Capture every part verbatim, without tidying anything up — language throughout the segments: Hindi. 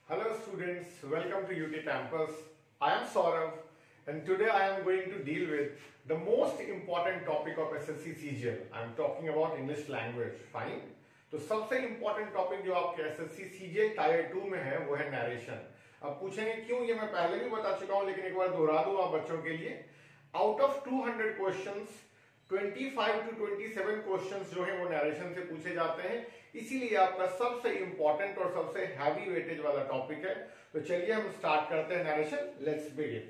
Hello students, welcome to U T Campus. I am Saurav and today I am going to deal with the most important topic of S S C C G L. I am talking about English language. Fine. तो सबसे important topic जो आपके S S C C G L tier two में है वो है नरेशन. अब पूछेंगे क्यों, ये मैं पहले भी बता चुका हूं लेकिन एक बार दोहरा दूं आप बच्चों के लिए. Out of two hundred questions पच्चीस टू सत्ताईस क्वेश्चंस जो है वो नरेशन से पूछे जाते हैं, इसीलिए आपका सबसे इंपॉर्टेंट और सबसे हैवी वेटेज वाला टॉपिक है. तो चलिए हम स्टार्ट करते हैं नरेशन. Let's begin.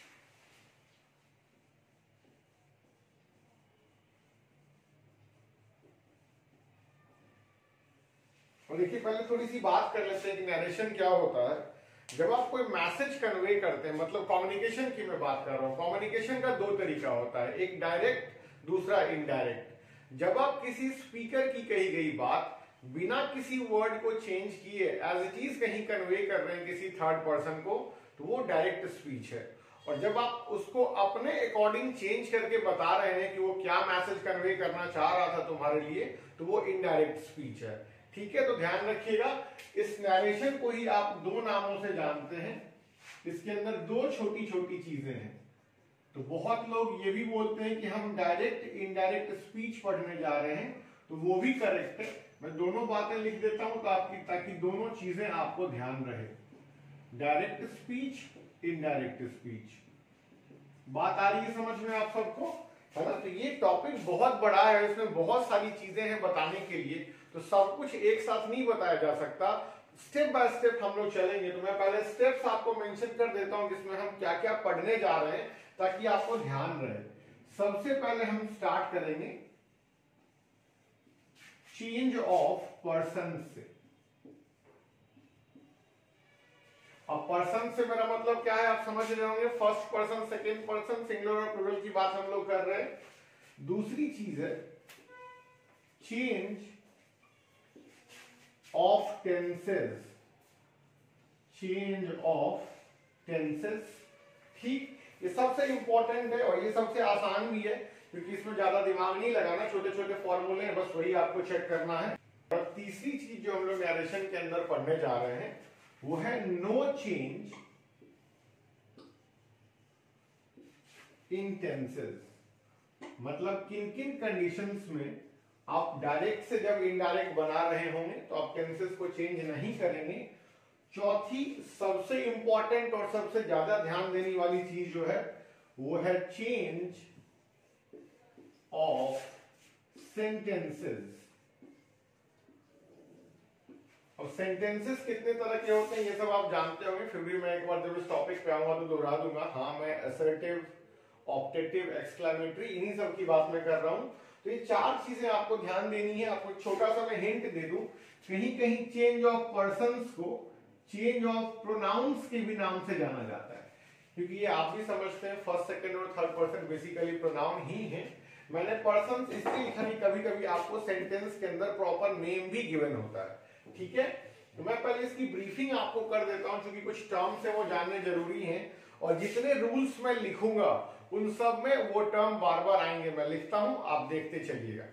और देखिए पहले थोड़ी सी बात कर लेते हैं कि नरेशन क्या होता है. जब आप कोई मैसेज कन्वे करते हैं, मतलब कम्युनिकेशन की मैं बात कर रहा हूं. कम्युनिकेशन का दो तरीका होता है, एक डायरेक्ट, दूसरा इनडायरेक्ट. जब आप किसी स्पीकर की कही गई बात बिना किसी वर्ड को चेंज किए एज इट इज कहीं कन्वे कर रहे हैं किसी थर्ड पर्सन को, तो वो डायरेक्ट स्पीच है. और जब आप उसको अपने अकॉर्डिंग चेंज करके बता रहे हैं कि वो क्या मैसेज कन्वे करना चाह रहा था तुम्हारे लिए, तो वो इनडायरेक्ट स्पीच है. ठीक है, तो ध्यान रखिएगा इस नरेशन को ही आप दो नामों से जानते हैं. इसके अंदर दो छोटी छोटी चीजें हैं. तो बहुत लोग ये भी बोलते हैं कि हम डायरेक्ट इनडायरेक्ट स्पीच पढ़ने जा रहे हैं, तो वो भी करेक्ट है. मैं दोनों बातें लिख देता हूं तो आपकी, ताकि दोनों चीजें आपको ध्यान रहे. Direct speech, indirect speech. बात आ रही है समझ में आप सबको, है ना? तो ये टॉपिक बहुत बड़ा है, इसमें बहुत सारी चीजें हैं बताने के लिए, तो सब कुछ एक साथ नहीं बताया जा सकता. स्टेप बाय स्टेप हम लोग चलेंगे. तो मैं पहले स्टेप्स आपको मेंशन कर देता हूं जिसमें हम क्या क्या पढ़ने जा रहे हैं, ताकि आपको ध्यान रहे. सबसे पहले हम स्टार्ट करेंगे चेंज ऑफ पर्सन से. अब पर्सन से मेरा मतलब क्या है आप समझ रहे होंगे. First person, second person, singular और प्लूरल की बात हम लोग कर रहे हैं. दूसरी चीज है change of tenses. Change of tenses. ठीक, ये सबसे इंपॉर्टेंट है और ये सबसे आसान भी है, क्योंकि इसमें ज्यादा दिमाग नहीं लगाना, छोटे छोटे फॉर्मूले हैं, बस वही आपको चेक करना है. और तीसरी चीज जो हम लोग नरेशन के अंदर पढ़ने जा रहे हैं वो है नो चेंज इन टेंसेस. मतलब किन किन कंडीशंस में आप डायरेक्ट से जब इनडायरेक्ट बना रहे होंगे तो आप टेंसेस को चेंज नहीं करेंगे. चौथी सबसे इंपॉर्टेंट और सबसे ज्यादा ध्यान देने वाली चीज जो है वो है चेंज ऑफ सेंटेंसेस. और सेंटेंसेस कितने तरह के होते हैं ये सब आप जानते होंगे, फिर भी मैं एक बार जब इस टॉपिक पे आऊंगा तो दोहरा दूंगा. हाँ, मैं असर्टिव, ऑप्टेटिव, एक्सक्लेमेटरी, इन्हीं सब की बात मैं कर रहा हूं. तो ये चार चीजें आपको ध्यान देनी है. आपको छोटा सा मैं हिंट दे दूं, कहीं कहीं चेंज ऑफ पर्संस को चेंज ऑफ प्रोनाउंस के भी नाम से जाना जाता है, क्योंकि ये आप भी समझते हैं फर्स्ट, सेकंड और थर्ड पर्सन बेसिकली प्रोनाउन ही है. मैंने पर्सन इसलिए लिखा नहीं, कभी कभी आपको सेंटेंस के अंदर प्रॉपर नेम भी गिवन होता है. ठीक है, तो मैं पहले इसकी ब्रीफिंग आपको कर देता हूं, क्योंकि कुछ टर्म्स है वो जानने जरूरी हैं. और जितने रूल्स मैं लिखूंगा उन सब में वो टर्म बार बार आएंगे. मैं लिखता हूं, आप देखते चलिएगा.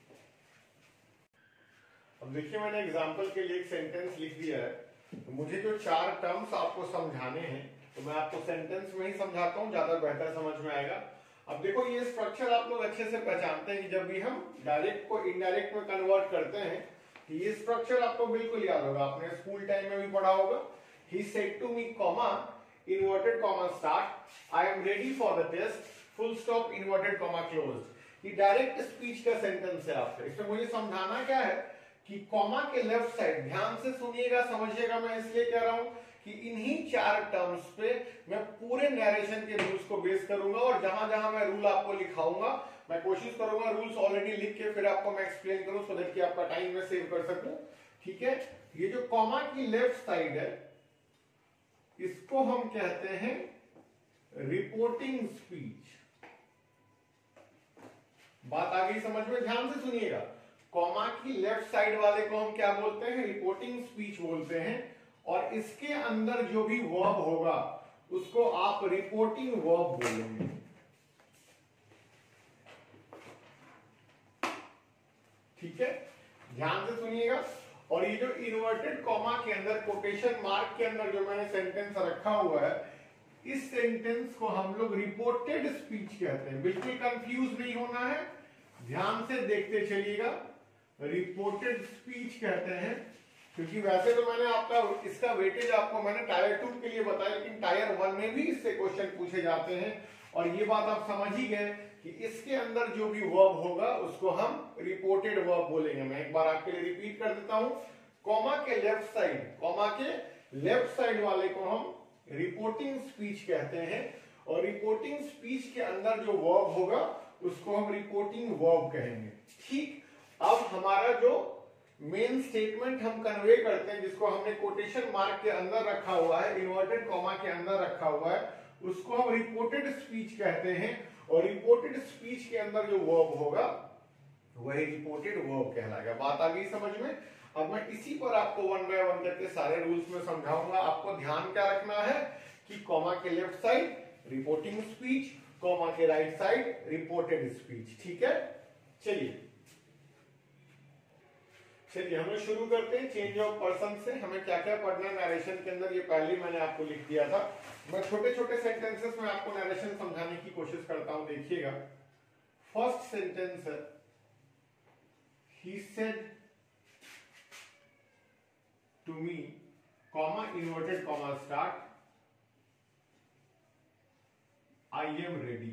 अब देखिए मैंने एग्जांपल के लिए एक सेंटेंस लिख दिया है. तो मुझे जो चार टर्म्स आपको समझाने हैं तो मैं आपको सेंटेंस में ही समझाता हूं, ज्यादा बेहतर समझ में आएगा. अब देखो ये स्ट्रक्चर आप लोग अच्छे से पहचानते हैं कि जब भी हम डायरेक्ट को इनडायरेक्ट में कन्वर्ट करते हैं, ये स्ट्रक्चर आपको बिल्कुल याद होगा, आपने स्कूल टाइम में भी पढ़ा होगा. He said to me comma, inverted comma start, I am ready for the test, full stop, inverted comma closed. ये डायरेक्ट स्पीच का सेंटेंस है आपका. इसमें मुझे समझाना क्या है कि कॉमा के लेफ्ट साइड, ध्यान से सुनिएगा, समझिएगा, मैं इसलिए कह रहा हूं कि इन्हीं चार टर्म्स पे मैं पूरे नरेशन के रूल्स को बेस करूंगा. और जहां जहां मैं रूल आपको लिखाऊंगा मैं कोशिश करूंगा रूल्स ऑलरेडी लिख के फिर आपको मैं एक्सप्लेन करूं, सो दैट कि आपका टाइम में सेव कर सकूं. ठीक है, ये जो कॉमा की लेफ्ट साइड है इसको हम कहते हैं रिपोर्टिंग स्पीच. बात आ गई समझ में? ध्यान से सुनिएगा. कॉमा की लेफ्ट साइड वाले को हम क्या बोलते हैं? रिपोर्टिंग स्पीच बोलते हैं. और इसके अंदर जो भी वर्ब होगा उसको आप रिपोर्टिंग वर्ब बोलेंगे. ठीक है, ध्यान से सुनिएगा. और ये जो इन्वर्टेड कॉमा के अंदर कोटेशन मार्क के अंदर जो मैंने सेंटेंस रखा हुआ है, इस सेंटेंस को हम लोग रिपोर्टेड स्पीच कहते हैं। बिल्कुल कंफ्यूज नहीं होना है, ध्यान से देखते चलिएगा। रिपोर्टेड स्पीच कहते हैं, क्योंकि वैसे तो मैंने आपका इसका वेटेज आपको मैंने टायर टू के लिए बताया, लेकिन टायर वन में भी इससे क्वेश्चन पूछे जाते हैं। और ये बात आप समझ ही गए कि इसके अंदर जो भी वर्ब होगा उसको हम रिपोर्टेड वर्ब बोलेंगे। मैं एक बार आपके लिए रिपीट कर देता हूं। कॉमा के लेफ्ट साइड, कॉमा के लेफ्ट साइड वाले को हम रिपोर्टिंग स्पीच कहते हैं, और रिपोर्टिंग स्पीच के अंदर जो वर्ब होगा उसको हम रिपोर्टिंग वर्ब कहेंगे। ठीक, अब हमारा जो मेन स्टेटमेंट हम कन्वे करते हैं, जिसको हमने कोटेशन मार्क के अंदर रखा हुआ है, इन्वर्टेड कॉमा के अंदर रखा हुआ है, उसको हम रिपोर्टेड स्पीच कहते हैं। और रिपोर्टेड स्पीच के अंदर जो वर्ब होगा वही रिपोर्टेड वर्ब कहलाएगा। बात आ गई समझ में? अब मैं इसी पर आपको वन बाय वन करके सारे रूल्स में समझाऊंगा। आपको ध्यान क्या रखना है कि कॉमा के left side reporting speech, comma के राइट साइड रिपोर्टेड स्पीच। ठीक है, चलिए चलिए हम लोग शुरू करते हैं चेंज ऑफ पर्सन से। हमें क्या क्या पढ़ना है नरेशन के अंदर, ये पहले ही मैंने आपको लिख दिया था। मैं छोटे छोटे सेंटेंसेस में आपको नरेशन समझाने की कोशिश करता हूं। देखिएगा, फर्स्ट सेंटेंस है, he said to me, comma inverted comma start, I am ready.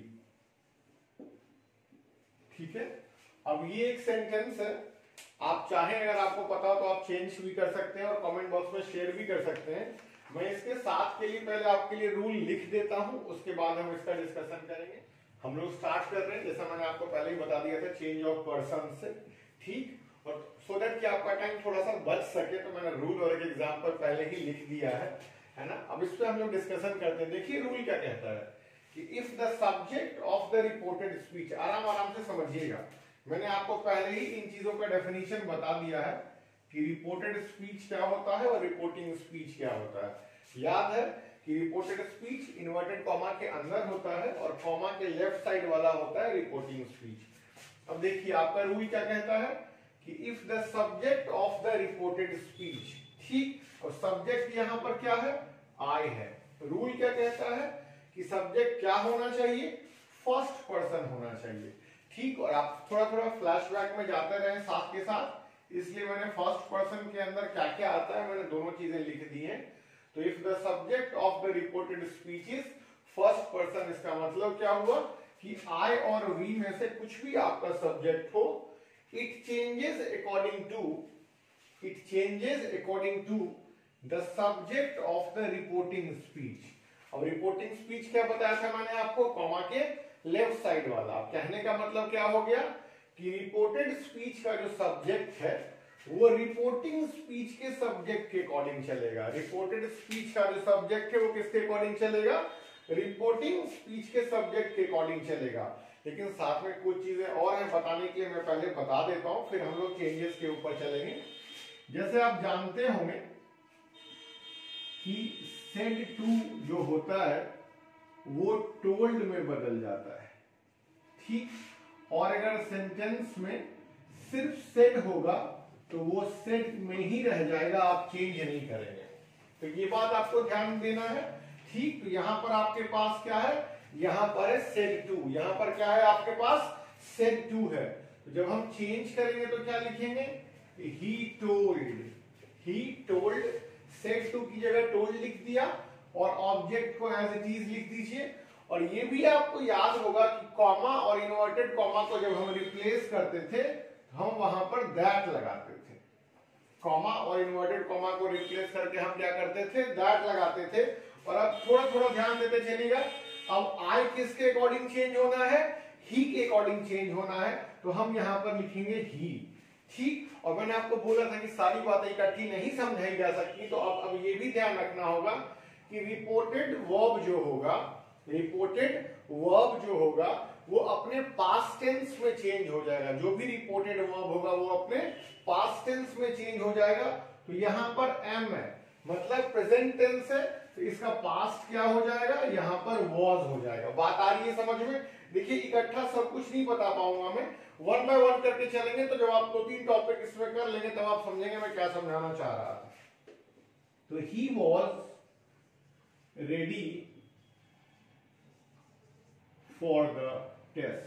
ठीक है, अब ये एक सेंटेंस है। आप चाहें, अगर आपको पता हो तो आप चेंज भी कर सकते हैं और कमेंट बॉक्स में शेयर भी कर सकते हैं। मैं इसके साथ के लिए पहले आपके लिए रूल लिख देता हूं, उसके बाद हम इसका डिस्कशन करेंगे। हम लोग स्टार्ट कर रहे हैं, जैसा मैंने आपको पहले ही बता दिया था, चेंज ऑफ पर्सन से। ठीक, और सो दैट कि आपका टाइम थोड़ा सा बच सके तो मैंने रूल और एक एग्जाम्पल पहले ही लिख दिया है, है ना। अब इस पे हम लोग डिस्कशन करते हैं। देखिए रूल क्या कहता है कि if the subject of the reported speech, आराम आराम से समझिएगा, मैंने आपको पहले ही इन चीजों का डेफिनेशन बता दिया है कि रिपोर्टेड स्पीच क्या होता है और रिपोर्टिंग स्पीच क्या होता है। याद है कि रिपोर्टेड स्पीच इन्वर्टेड कॉमा के अंदर होता है और कॉमा के लेफ्ट साइड वाला होता है रिपोर्टिंग स्पीच। अब देखिए आपका रूल क्या कहता है कि if the subject of the reported speech, ठीक, और सब्जेक्ट यहां पर क्या है, आई है। रूल क्या कहता है कि सब्जेक्ट क्या होना चाहिए, फर्स्ट पर्सन होना चाहिए। ठीक, और आप थोड़ा थोड़ा फ्लैशबैक में जाते रहे साथ के साथ, इसलिए मैंने फर्स्ट पर्सन के अंदर क्या क्या आता है मैंने दोनों चीजें लिख दी हैं। तो if the subject of the reported speech is first person, इसका मतलब क्या हुआ कि आई और वी में से कुछ भी आपका सब्जेक्ट हो, it changes according to it changes according to the subject of the reporting speech. अब रिपोर्टिंग स्पीच क्या बताया था मैंने आपको, कॉमा के लेफ्ट साइड वाला। कहने का मतलब क्या हो गया कि रिपोर्टेड स्पीच का जो सब्जेक्ट है वो रिपोर्टिंग स्पीच के सब्जेक्ट के अकॉर्डिंग चलेगा। रिपोर्टेड स्पीच का जो सब्जेक्ट है वो किसके अकॉर्डिंग चलेगा, रिपोर्टिंग स्पीच के सब्जेक्ट के अकॉर्डिंग चलेगा। लेकिन साथ में कुछ चीजें और हैं बताने के लिए, मैं पहले बता देता हूं, फिर हम लोग चेंजेस के ऊपर चलेंगे। जैसे आप जानते होंगे कि सेड टू जो होता है वो टोल्ड में बदल जाता है। ठीक, और अगर सेंटेंस में सिर्फ सेड होगा तो वो सेड में ही रह जाएगा, आप चेंज नहीं करेंगे। तो ये बात आपको ध्यान देना है। ठीक, तो यहां पर आपके पास क्या है, यहां पर है सेड टू, यहां पर क्या है आपके पास, सेड टू है। तो जब हम चेंज करेंगे तो क्या लिखेंगे, he told, he told, said to की जगह टोल्ड लिख दिया और ऑब्जेक्ट को एज इट इज लिख दीजिए। और ये भी आपको याद होगा कि कॉमा और इन्वर्टेड कॉमा को जब हम रिप्लेस करते थे हम वहां पर दैट लगाते थे। कॉमा और इन्वर्टेड कॉमा को रिप्लेस करके हम क्या करते थे, दैट लगाते थे। और अब थोड़ा थोड़ा ध्यान देते चलिएगा, अब आई किसके अकॉर्डिंग चेंज होना है, ही के अकॉर्डिंग चेंज होना है, तो हम यहां पर लिखेंगे ही। ठीक, और मैंने आपको बोला था कि सारी बातें इकट्ठी नहीं समझाई जा सकती, तो अब अब ये भी ध्यान रखना होगा कि रिपोर्टेड वर्ब जो होगा, रिपोर्टेड वर्ब जो होगा वो अपने पास्ट टेंस में चेंज हो जाएगा। जो भी रिपोर्टेड वर्ब होगा वो अपने पास्ट टेंस में चेंज हो जाएगा। तो यहां पर एम है, मतलब प्रेजेंट टेंस है, तो इसका पास्ट क्या हो जाएगा, यहां पर वॉज हो जाएगा। बात आ रही है समझ में? देखिए इकट्ठा सब कुछ नहीं बता पाऊंगा मैं, वन बाय वन करके चलेंगे, तो जब आप दो तीन टॉपिक इसमें कर लेंगे तब आप समझेंगे मैं क्या समझाना चाह रहा था। तो he was ready for the test,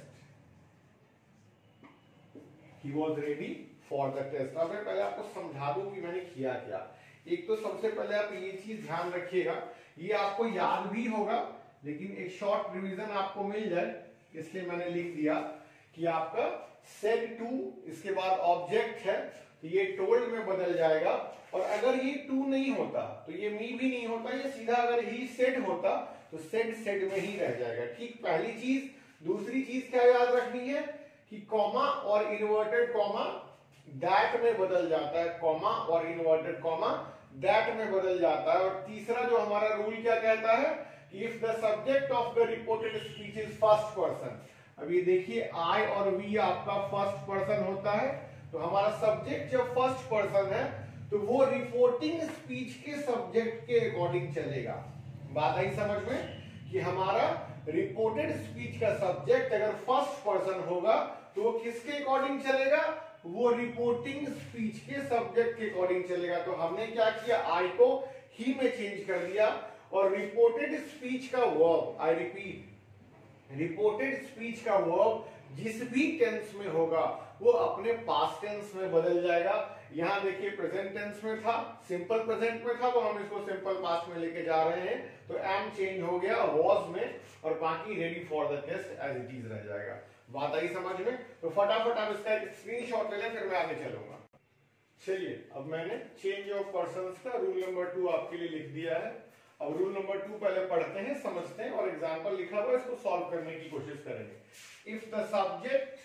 he was ready for the test. अब मैं पहले आपको समझा दूं कि मैंने किया क्या। एक तो सबसे पहले आप ये चीज ध्यान रखिएगा, ये आपको याद भी होगा लेकिन एक शॉर्ट रिवीजन आपको मिल जाए इसलिए मैंने लिख दिया कि आपका सेड टू, इसके बाद ऑब्जेक्ट है तो ये टोल्ड में बदल जाएगा, और अगर ये टू नहीं होता तो ये मी भी नहीं होता, ये सीधा अगर ही सेड होता तो सेड सेड में ही रह जाएगा। ठीक, पहली चीज। दूसरी चीज क्या याद रखनी है कि कॉमा और इन्वर्टेड कॉमा दैट में बदल जाता है, कॉमा और इन्वर्टेड कॉमा दैट में बदल जाता है। और तीसरा जो हमारा रूल क्या कहता है कि if the subject of the reported speech is first person, अब ये देखिए आई और वी आपका फर्स्ट पर्सन होता है, तो हमारा सब्जेक्ट जब फर्स्ट पर्सन है तो वो रिपोर्टिंग स्पीच के सब्जेक्ट के अकॉर्डिंग चलेगा। बात आई समझ में कि हमारा रिपोर्टेड स्पीच का सब्जेक्ट अगर फर्स्ट पर्सन होगा तो वो किसके अकॉर्डिंग चलेगा, वो रिपोर्टिंग स्पीच के सब्जेक्ट के अकॉर्डिंग चलेगा। तो हमने क्या किया, आई को ही में चेंज कर दिया, और रिपोर्टेड स्पीच का verb, I repeat, reported speech का वर्ब जिस भी टेंस में होगा वो अपने पास्ट टेंस में बदल जाएगा। यहां देखिए प्रेजेंट टेंस में था, सिंपल प्रेजेंट में था, तो हम इसको सिंपल पास्ट में लेके जा रहे हैं, तो एम चेंज हो गया वॉज में, और बाकी ready for the test as it is रह जाएगा। बात आई समझ में? तो फटाफट आप इसका एक स्क्रीनशॉट ले लें, फिर मैं आगे चलूंगा। चलिए, अब मैंने चेंज ऑफ पर्संस का रूल नंबर टू आपके लिए लिख दिया है। अब रूल नंबर टू पहले पढ़ते हैं, समझते हैं, और एग्जाम्पल लिखा हुआ है, इसको सॉल्व करने की कोशिश करेंगे। If the subject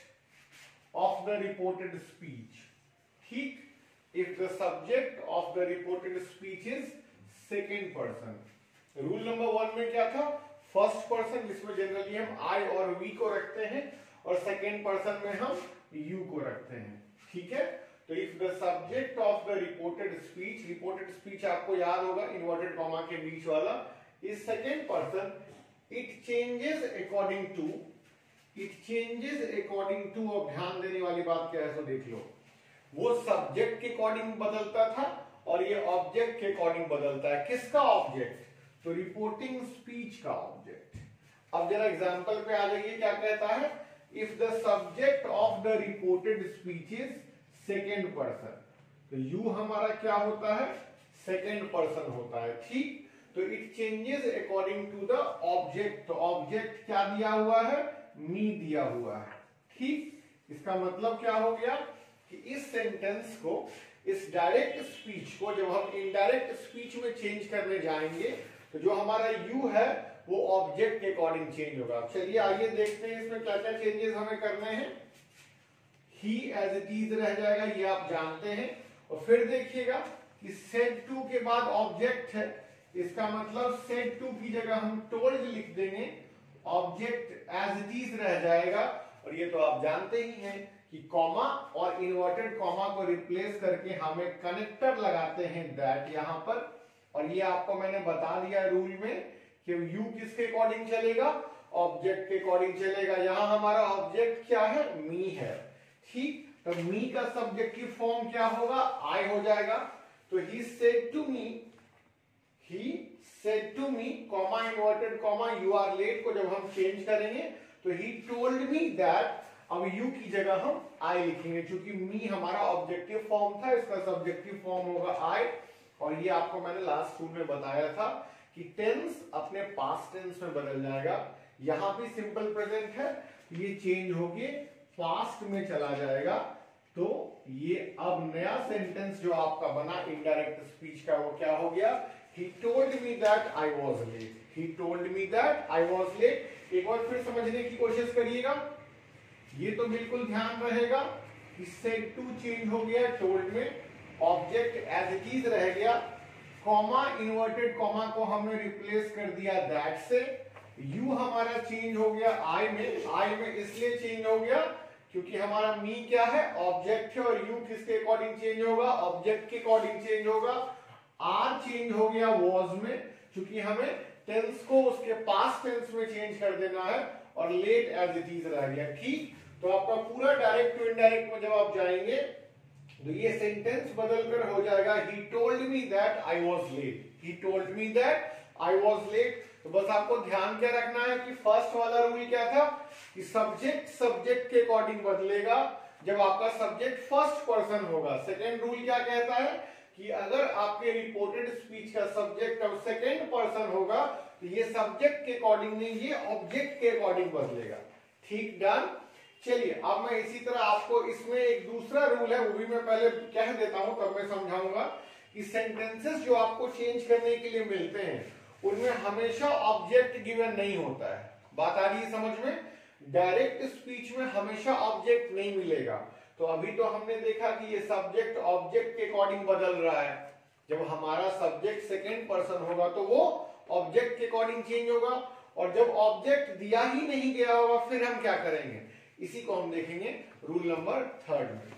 of the reported speech, ठीक, if the subject of the reported speech is second person. Rule number one में क्या था, फर्स्ट पर्सन, जिसमें जनरली हम आई और वी को रखते हैं, और सेकेंड पर्सन में हम यू को रखते हैं। ठीक है, तो if the subject of the reported speech, reported speech आपको याद होगा इन्वर्टेड कॉमा के बीच वाला, is second person, it changes according to, it changes according to, और ध्यान देने वाली बात क्या है तो देख लो, वो सब्जेक्ट के अकॉर्डिंग बदलता था और ये ऑब्जेक्ट के अकॉर्डिंग बदलता है। किसका ऑब्जेक्ट, तो रिपोर्टिंग स्पीच का ऑब्जेक्ट। अब जरा एग्जांपल पे आ जाइए, क्या कहता है, if the subject of the reported speech is second person, तो यू हमारा क्या होता है, सेकेंड पर्सन होता है। ठीक, तो it changes according to the object, तो ऑब्जेक्ट क्या दिया हुआ है, मी दिया हुआ है। ठीक, इसका मतलब क्या हो गया कि इस सेंटेंस को, इस डायरेक्ट स्पीच को जब हम इनडायरेक्ट स्पीच में चेंज करने जाएंगे तो जो हमारा यू है वो ऑब्जेक्ट के अकॉर्डिंग चेंज होगा। चलिए आइए देखते हैं इसमें क्या क्या चेंजेस हमें करने हैं। ही एज इट इज रह जाएगा, ये आप जानते हैं, और फिर देखिएगा कि सेड टू के बाद ऑब्जेक्ट है, इसका मतलब सेड टू की जगह हम टोल्ड लिख देंगे, ऑब्जेक्ट एज इट इज रह जाएगा। और ये तो आप जानते ही हैं कि कॉमा और इन्वर्टेड कॉमा को रिप्लेस करके हम एक कनेक्टर लगाते हैं दैट यहां पर, और ये आपको मैंने बता दिया रूल में कि यू किसके अकॉर्डिंग चलेगा, ऑब्जेक्ट के अकॉर्डिंग चलेगा। यहां हमारा ऑब्जेक्ट क्या है, मी है। ठीक, तो मी का सब्जेक्टिव फॉर्म क्या होगा, आई हो जाएगा। तो he said to me, he said to me, comma inverted comma you are late को जब हम चेंज करेंगे तो ही टोल्ड मी दैट, अब यू की जगह हम आई लिखेंगे, क्योंकि मी हमारा ऑब्जेक्टिव फॉर्म था, इसका सब्जेक्टिव फॉर्म होगा आई। और ये आपको मैंने लास्ट स्कूल में बताया था कि टेंस अपने पास्ट टेंस में बदल जाएगा। यहां भी सिंपल प्रेजेंट है, ये चेंज होके पास्ट में चला जाएगा। तो ये अब नया सेंटेंस जो आपका बना इनडायरेक्ट स्पीच का, वो क्या हो गया, he told me that I was late, he told me that I was late। एक बार फिर समझने की कोशिश करिएगा, ये तो बिल्कुल ध्यान रहेगा कि सेड टू चेंज हो गया टोल्ड में, ऑब्जेक्ट एज इट इज रह गया, कॉमा इन्वर्टेड कॉमा को हमने रिप्लेस कर दिया दैट से, यू हमारा चेंज हो गया आई में, आई में इसलिए चेंज हो गया क्योंकि हमारा मी क्या है, ऑब्जेक्ट है, और यू किसके अकॉर्डिंग चेंज होगा, ऑब्जेक्ट के अकॉर्डिंग चेंज होगा। आर चेंज हो गया वॉज में, क्योंकि हमें टेंस को उसके पास्ट टेंस में चेंज कर देना है, और लेट एज इट इज रह गया। ठीक, तो आपका पूरा डायरेक्ट टू इनडायरेक्ट में जब आप जाएंगे तो ये सेंटेंस बदलकर हो जाएगा he told me that I was late, he told me that I was late. तो बस आपको ध्यान क्या रखना है कि फर्स्ट वाला रूल क्या था कि सब्जेक्ट सब्जेक्ट के अकॉर्डिंग बदलेगा जब आपका सब्जेक्ट फर्स्ट पर्सन होगा। सेकेंड रूल क्या कहता है कि अगर आपके रिपोर्टेड स्पीच का सब्जेक्ट अब सेकेंड पर्सन होगा तो ये सब्जेक्ट के अकॉर्डिंग नहीं, ये ऑब्जेक्ट के अकॉर्डिंग बदलेगा। ठीक, डन। चलिए अब मैं इसी तरह आपको इसमें एक दूसरा रूल है वो भी मैं पहले कह देता हूं तब मैं समझाऊंगा कि सेंटेंसेस जो आपको चेंज करने के लिए मिलते हैं उनमें हमेशा ऑब्जेक्ट गिवन नहीं होता है। बात आ रही है समझ में? डायरेक्ट स्पीच में हमेशा ऑब्जेक्ट नहीं मिलेगा। तो अभी तो हमने देखा कि ये सब्जेक्ट ऑब्जेक्ट के अकॉर्डिंग बदल रहा है। जब हमारा सब्जेक्ट सेकेंड पर्सन होगा तो वो ऑब्जेक्ट के अकॉर्डिंग चेंज होगा, और जब ऑब्जेक्ट दिया ही नहीं गया होगा फिर हम क्या करेंगे, इसी को हम देखेंगे रूल नंबर थर्ड में।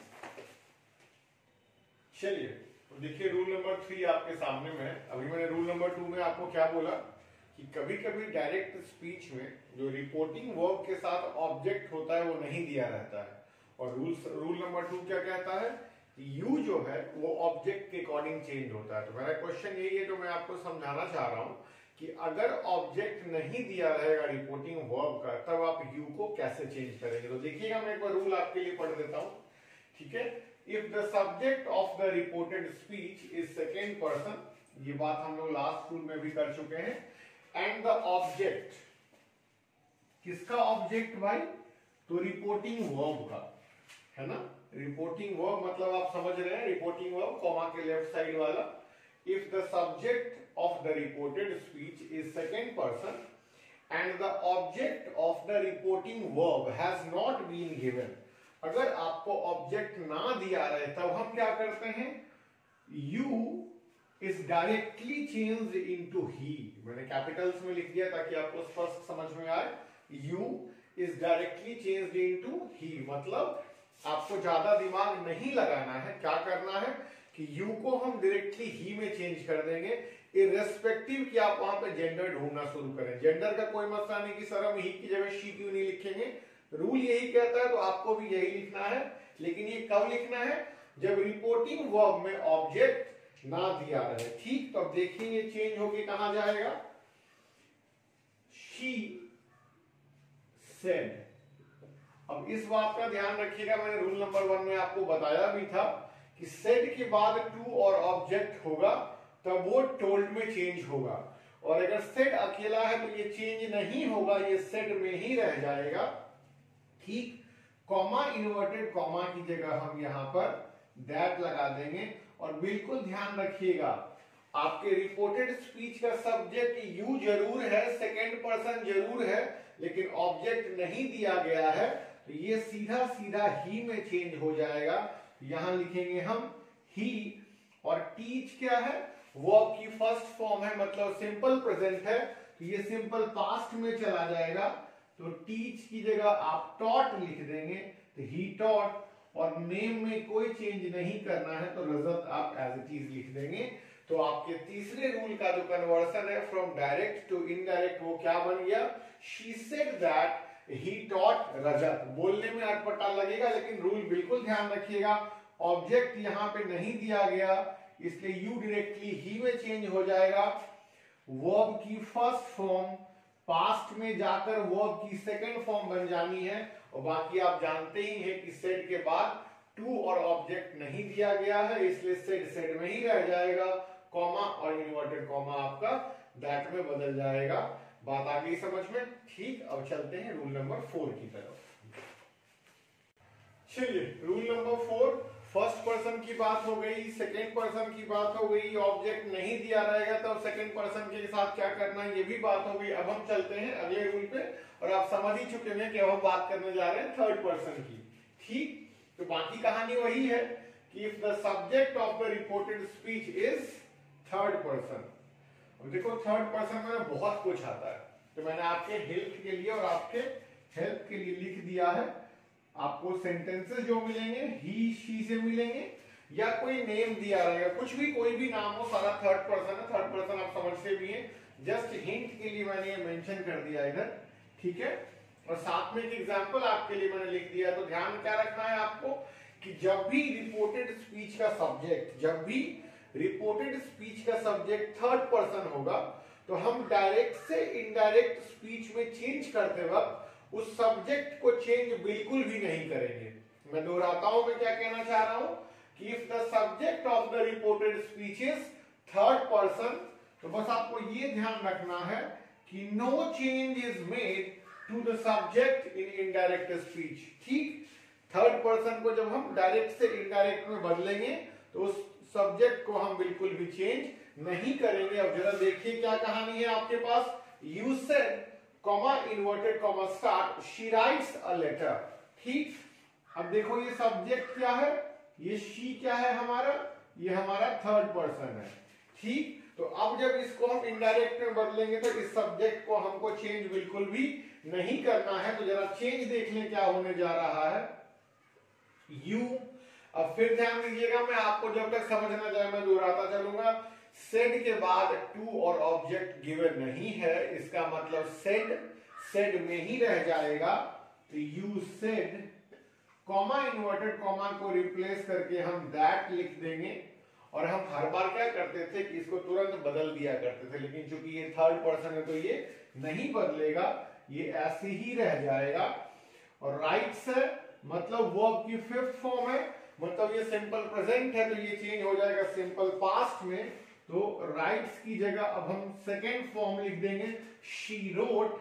चलिए तो देखिए रूल नंबर थ्री आपके सामने में है। अभी मैंने रूल नंबर टू में आपको क्या बोला कि कभी कभी डायरेक्ट स्पीच में जो रिपोर्टिंग वर्ब के साथ ऑब्जेक्ट होता है वो नहीं दिया रहता है, और रूल रूल नंबर टू क्या कहता है कि यू जो है वो ऑब्जेक्ट के अकॉर्डिंग चेंज होता है। तो मेरा क्वेश्चन यही है जो मैं आपको समझाना चाह रहा हूं कि अगर ऑब्जेक्ट नहीं दिया रहेगा रिपोर्टिंग वर्ब का तब आप यू को कैसे चेंज करेंगे। तो देखिएगा मैं एक बार रूल आपके लिए पढ़ देता हूं, ठीक है। If the subject of the reported speech is second person, ये बात हम लोग लास्ट रूल में भी कर चुके हैं, एंड द ऑब्जेक्ट, किसका ऑब्जेक्ट भाई, तो रिपोर्टिंग वर्ब का, है ना। रिपोर्टिंग वर्ब मतलब आप समझ रहे हैं, रिपोर्टिंग वर्ब कॉमा के लेफ्ट साइड वाला। If the subject of the reported speech is second person and the object of the reporting verb has not been given, अगर आपको ऑब्जेक्ट ना दिया रहे तब हम क्या करते हैं, you is directly changed into he, मैंने कैपिटल्स में लिख दिया ताकि आपको स्पष्ट समझ में आए। you is directly changed into he मतलब आपको ज्यादा दिमाग नहीं लगाना है, क्या करना है कि यू को हम डायरेक्टली ही में चेंज कर देंगे, इर्रेस्पेक्टिव कि आप वहां पे जेंडर ढूंढना शुरू करें। जेंडर का कोई मसला नहीं कि सर हम ही की जगह शी क्यों नहीं लिखेंगे, रूल यही कहता है तो आपको भी यही लिखना है। लेकिन ये कब लिखना है, जब रिपोर्टिंग वर्ब में ऑब्जेक्ट ना दिया रहे। ठीक, तो अब देखिए ये चेंज होके कहां जाएगा, शी सेड। अब इस बात का ध्यान रखिएगा, मैंने रूल नंबर वन में आपको बताया भी था कि सेड के बाद टू और ऑब्जेक्ट होगा तब वो टोल्ड में चेंज होगा, और अगर सेड अकेला है तो ये चेंज नहीं होगा, ये सेड में ही रह जाएगा। ठीक, कॉमा इन्वर्टेड कॉमा की जगह हम यहां पर दैट लगा देंगे, और बिल्कुल ध्यान रखिएगा आपके रिपोर्टेड स्पीच का सब्जेक्ट यू जरूर है, सेकेंड पर्सन जरूर है, लेकिन ऑब्जेक्ट नहीं दिया गया है तो ये सीधा सीधा ही में चेंज हो जाएगा। यहां लिखेंगे हम ही, और टीच क्या है, वर्ब की फर्स्ट फॉर्म है मतलब सिंपल प्रेजेंट है, तो ये सिंपल पास्ट में चला जाएगा। तो टीच की जगह आप टॉट लिख देंगे, तो ही टॉट, और नेम में कोई चेंज नहीं करना है तो रजत आप एज इट इज लिख देंगे। तो आपके तीसरे रूल का जो कन्वर्सन है फ्रॉम डायरेक्ट टू इनडायरेक्ट वो क्या बन गया, she said that he taught Rajat. बोलने में अटपटा लगेगा लेकिन रूल बिल्कुल ध्यान रखिएगा, ऑब्जेक्ट यहां पे नहीं दिया गया इसलिए यू डायरेक्टली ही में चेंज हो जाएगा। वर्ब की फर्स्ट फॉर्म पास्ट में जाकर वर्ब की सेकंड फॉर्म बन जानी है, और बाकी आप जानते ही हैं कि सेड के बाद टू और ऑब्जेक्ट नहीं दिया गया है इसलिए सेड सेड में ही रह जाएगा, कॉमा और इन्वर्टेड कॉमा आपका दैट में बदल जाएगा। बात आ गई समझ में? ठीक, अब चलते हैं रूल नंबर फोर की तरफ। चलिए rule number four, first person की बात हो गई, सेकेंड पर्सन की बात हो गई, ऑब्जेक्ट नहीं दिया रहेगा तब सेकेंड पर्सन के साथ क्या करना है ये भी बात हो गई। अब हम चलते हैं अगले रूल पे, और आप समझ ही चुके हैं कि अब हम बात करने जा रहे हैं थर्ड पर्सन की। ठीक, तो बाकी कहानी वही है कि if the subject of the reported speech is third person. अब देखो थर्ड पर्सन में बहुत कुछ आता है, तो मैंने आपके हेल्प के लिए और आपके हेल्प के लिए लिख दिया है। आपको सेंटेंसेस जो मिलेंगे ही शी से मिलेंगे, या कोई नेम दिया रहेगा, कुछ भी कोई भी नाम हो, सारा थर्ड पर्सन है। थर्ड पर्सन आप समझते भी हैं, जस्ट हिंट के लिए मैंने ये मेंशन कर दिया इधर, ठीक है। और साथ में एक एग्जांपल आपके लिए मैंने लिख दिया। तो ध्यान क्या रखना है आपको कि जब भी रिपोर्टेड स्पीच का सब्जेक्ट जब भी रिपोर्टेड स्पीच का सब्जेक्ट थर्ड पर्सन होगा तो हम डायरेक्ट से इनडायरेक्ट स्पीच में चेंज करते वक्त उस सब्जेक्ट को चेंज बिल्कुल भी नहीं करेंगे। मैं दोहराता हूं, मैं क्या कहना चाह रहा हूं कि if the subject of the reported speech is third person, तो बस आपको ये ध्यान रखना है कि no change is made to the subject in indirect speech. ठीक, थर्ड पर्सन को जब हम डायरेक्ट से इनडायरेक्ट में बदलेंगे तो उस सब्जेक्ट को हम बिल्कुल भी चेंज नहीं करेंगे। अब जरा देखिए क्या कहानी है आपके पास। You said comma inverted comma start she writes a letter. ठीक, अब देखो ये सब्जेक्ट क्या है, ये शी क्या है हमारा, ये हमारा थर्ड पर्सन है। ठीक, तो अब जब इसको हम इनडायरेक्ट में बदलेंगे तो इस सब्जेक्ट को हमको चेंज बिल्कुल भी नहीं करना है। तो जरा चेंज देख लें क्या होने जा रहा है। यू, अब फिर ध्यान दीजिएगा, मैं आपको जब तक समझ ना जाए मैं दोहराता चलूंगा। सेड के बाद टू और ऑब्जेक्ट गिवन नहीं है, इसका मतलब सेड सेड में ही रह जाएगा। तो you said comma inverted comma को रिप्लेस करके हम दैट लिख देंगे। और हम हर बार क्या करते थे कि इसको तुरंत बदल दिया करते थे, लेकिन चूंकि ये थर्ड पर्सन है तो ये नहीं बदलेगा, ये ऐसे ही रह जाएगा। और राइट्स है मतलब वर्ब की फिफ्थ फॉर्म है, मतलब ये सिंपल प्रेजेंट है तो ये चेंज हो जाएगा सिंपल पास्ट में। तो राइट्स की जगह अब हम सेकेंड फॉर्म लिख देंगे she wrote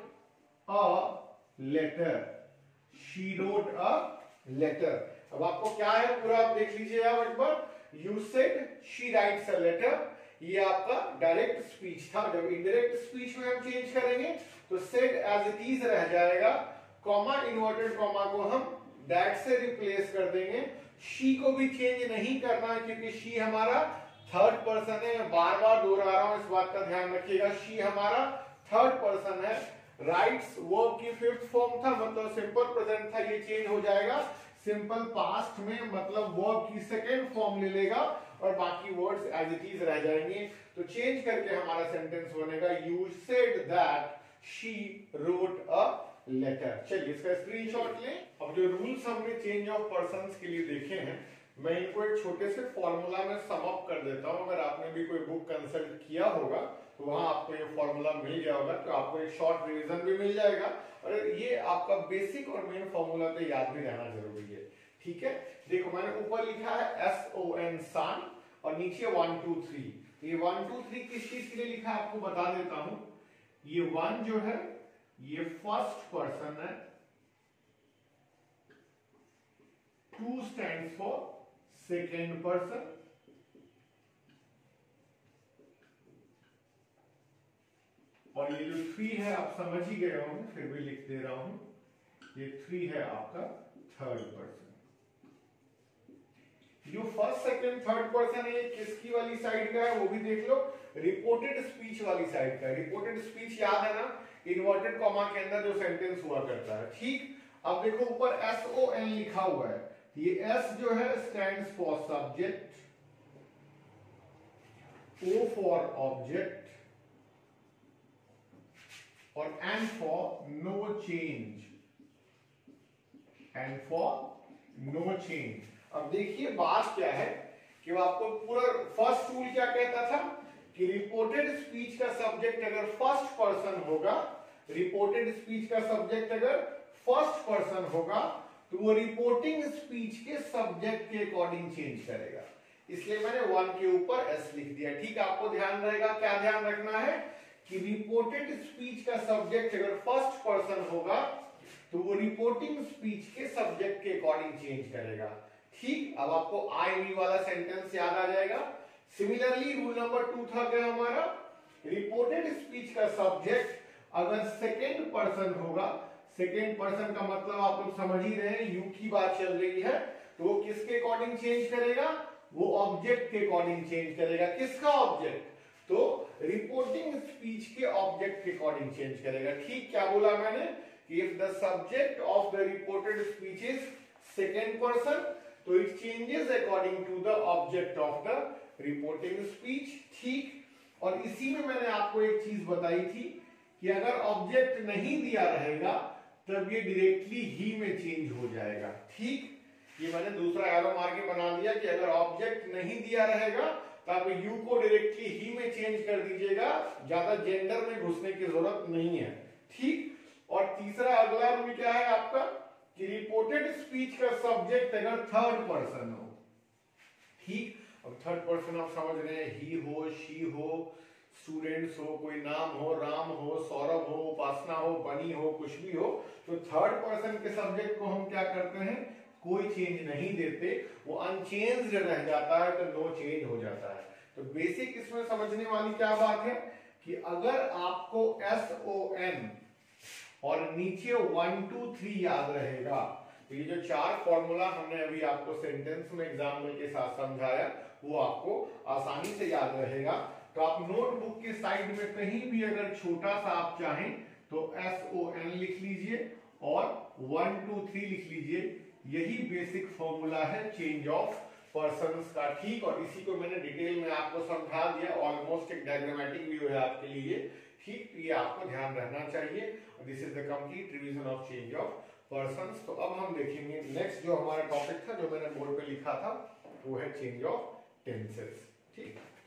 a letter. She wrote a letter. अब आपको क्या है पूरा आप देख लीजिए आप एक बार। You said she writes a letter, ये आपका डायरेक्ट स्पीच था। जब इनडायरेक्ट स्पीच में हम चेंज करेंगे तो सेड एज इट इज रह जाएगा, कॉमा इन्वर्टेड कॉमा को हम दैट से रिप्लेस कर देंगे। शी को भी चेंज नहीं करना है क्योंकि शी हमारा थर्ड पर्सन है। मैं बार बार दोहरा रहा हूं, इस बात का ध्यान रखिएगा। शी हमारा थर्ड पर्सन है। राइट्स वर्ब की फिफ्थ फॉर्म था, मतलब सिंपल प्रेजेंट था, ये चेंज हो जाएगा सिंपल पास्ट में, मतलब वर्ब की सेकेंड फॉर्म ले लेगा और बाकी वर्ड्स एज इट इज रह जाएंगे। तो चेंज करके हमारा सेंटेंस बनेगा you said that she wrote a letter. चलिए इसका स्क्रीनशॉट लें। अब जो रूल्स हमने चेंज ऑफ पर्संस के लिए देखे हैं, मैं इनको एक छोटे से फॉर्मूला में सम अप कर देता हूं। अगर आपने भी कोई बुक कंसल्ट किया होगा तो वहां आपको ये फॉर्मूला मिल गया होगा, तो आपको एक शॉर्ट रिवीजन भी मिल जाएगा और ये आपका बेसिक और मेन फॉर्मूला तो याद भी रहना जरूरी है। ठीक है, देखो मैंने ऊपर लिखा है एस ओ एन सन और नीचे वन टू थ्री। ये वन टू थ्री किस चीज के लिए लिखा है आपको बता देता हूं। ये वन जो है ये फर्स्ट पर्सन है, two stands for second person, और ये जो थ्री है आप समझ ही गए होंगे, फिर भी लिख दे रहा हूं, ये थ्री है आपका थर्ड पर्सन। जो फर्स्ट सेकंड थर्ड पर्सन है ये किसकी वाली साइड का है वो भी देख लो, रिपोर्टेड स्पीच वाली साइड का। रिपोर्टेड स्पीच याद है ना, इन्वर्टेड कॉमा के अंदर जो सेंटेंस हुआ करता है। ठीक, अब देखो ऊपर एस ओ एन लिखा हुआ है, ये एस जो है stands for subject, O for object और N for no change, N for no change. अब देखिए बात क्या है कि वो आपको पूरा फर्स्ट रूल क्या कहता था कि रिपोर्टेड स्पीच का सब्जेक्ट अगर फर्स्ट पर्सन होगा, रिपोर्टेड स्पीच का सब्जेक्ट अगर फर्स्ट पर्सन होगा तो वो रिपोर्टिंग स्पीच के सब्जेक्ट के अकॉर्डिंग चेंज करेगा। इसलिए मैंने वन के ऊपर एस लिख दिया। ठीक, आपको ध्यान रहेगा, क्या ध्यान रखना है कि रिपोर्टेड स्पीच का सब्जेक्ट अगर फर्स्ट पर्सन होगा तो वो रिपोर्टिंग स्पीच के सब्जेक्ट के अकॉर्डिंग चेंज करेगा। ठीक, अब आपको आई वी वाला सेंटेंस याद आ जाएगा। सिमिलरली रूल नंबर टू था क्या हमारा, रिपोर्टेड स्पीच का सब्जेक्ट अगर सेकेंड पर्सन होगा, सेकेंड पर्सन का मतलब आप लोग समझ ही रहे हैं, यू की बात चल रही है, तो वो किसके अकॉर्डिंग चेंज करेगा, वो ऑब्जेक्ट के अकॉर्डिंग चेंज करेगा। किसका ऑब्जेक्ट, तो रिपोर्टिंग स्पीच के ऑब्जेक्ट के अकॉर्डिंग चेंज करेगा। ठीक, क्या बोला मैंने कि if the subject of the reported speech is second person तो it changes according to the object of the reporting speech. ठीक, और इसी में मैंने आपको एक चीज बताई थी कि अगर ऑब्जेक्ट नहीं दिया रहेगा तब ये डायरेक्टली ही में चेंज हो जाएगा। ठीक, ये मैंने दूसरा एरो मार के बना दिया कि अगर ऑब्जेक्ट नहीं दिया रहेगा तो आप यू को डायरेक्टली ही में चेंज कर दीजिएगा, ज्यादा जेंडर में घुसने की जरूरत नहीं है। ठीक, और तीसरा अगला रूल क्या है आपका कि रिपोर्टेड स्पीच का सब्जेक्ट अगर थर्ड पर्सन हो। ठीक, अब थर्ड पर्सन आप समझ रहे हैं, ही हो, शी हो, स्टूडेंट्स हो, कोई नाम हो, राम हो, सौरभ हो, उपासना हो, बनी हो, कुछ भी हो, तो थर्ड पर्सन के सब्जेक्ट को हम क्या करते हैं, कोई चेंज नहीं देते, वो अनचेंज्ड रह जाता है, तो नो चेंज हो जाता है। तो बेसिक इसमें समझने वाली क्या बात है कि अगर आपको एस ओ एन और नीचे वन टू थ्री याद रहेगा, तो ये जो चार फॉर्मूला हमने अभी आपको सेंटेंस में एग्जाम्पल के साथ समझाया वो आपको आसानी से याद रहेगा। तो आप नोटबुक के साइड में कहीं भी अगर छोटा सा आप चाहें तो एस ओ एन लिख लीजिए और वन टू थ्री लिख लीजिए। यही बेसिक फॉर्मूला है चेंज ऑफ पर्संस का। ठीक, और इसी को मैंने डिटेल में आपको समझा दिया, ऑलमोस्ट एक डायग्रामेटिक व्यू है आपके लिए। ठीक, ये आपको ध्यान रहना चाहिए। This is the complete revision of change of persons. तो अब हम देखेंगे नेक्स्ट जो हमारा टॉपिक था, जो मैंने बोर्ड पे लिखा था, वो है चेंज ऑफ टेंसेस। ठीक।